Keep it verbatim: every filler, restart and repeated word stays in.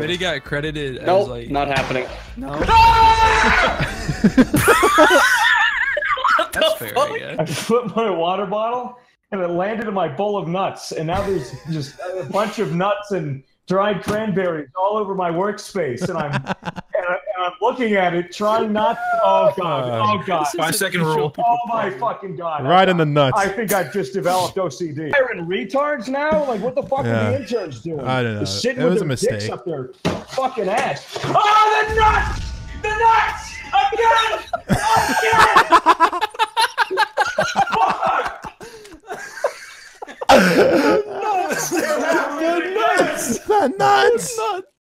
But he got credited nope, as like. Not happening. No. What That's the fair, fuck? I guess. I put my water bottle and it landed in my bowl of nuts, and now there's just a bunch of nuts and dried cranberries all over my workspace, and I'm and, I, and I'm looking at it, trying not. To, oh god! Oh god! Five second rule. Oh my fucking god! Right in the nuts. I think I've just developed O C D. Hiring retards now? Like, what the fuck Yeah. are the interns doing? I don't know. Just sitting It with was a their dicks mistake. up their fucking ass. Oh, the nuts! The nuts!